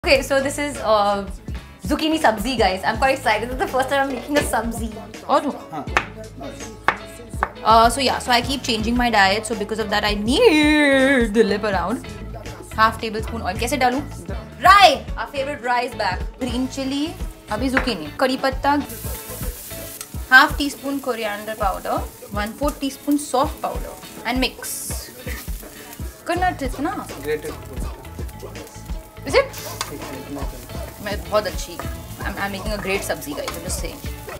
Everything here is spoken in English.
Okay, so this is zucchini sabzi, guys. I'm quite excited. This is the first time I'm making a sabzi. Oh no. So yeah, so I keep changing my diet. So because of that, I need the lip around. Half tablespoon oil. Kaise dalu? Rye. Our favorite rye is back. Green chili. Abhi zucchini. Curry patta. Half teaspoon coriander powder. 1/4 teaspoon salt powder. And mix. Coconut is na? Grated. Is it? I'm making a great sabzi, guys. I'm just saying.